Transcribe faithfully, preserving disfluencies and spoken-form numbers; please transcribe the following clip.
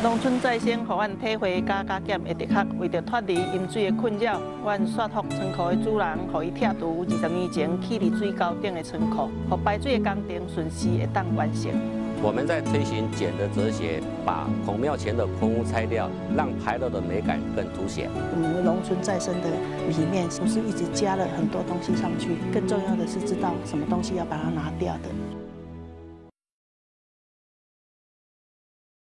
农村再生，互阮体会加加减会得较，为着脱离饮水的困扰，阮说服仓库的主人，互伊拆除二十年前起伫水沟顶的仓库，互排水的工程顺时会当完成。 我们在推行减的哲学，把孔庙前的空屋拆掉，让牌楼的美感更凸显。 我们农村再生的里面，不是一直加了很多东西上去，更重要的是知道什么东西要把它拿掉的。